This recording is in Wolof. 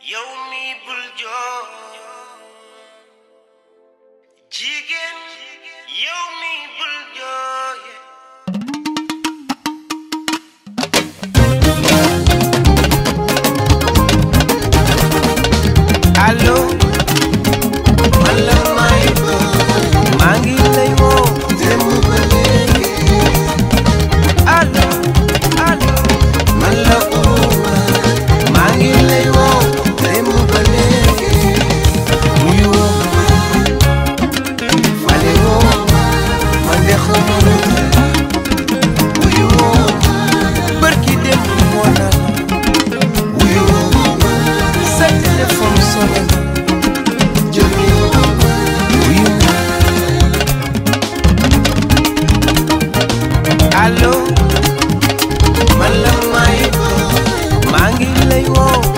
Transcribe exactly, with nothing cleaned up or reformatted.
yow mi bul joo jigéen yow mi bul jooye allo man la may maa ngi lay woo dem ba léegi allo allo man la uma maa ngi lay woo dem ba léegi wuyu woo fale woo man de xamul wuyu woo barki dem moo na wuyu woo sa téléphone sonné allo man la may maa ngi lay woo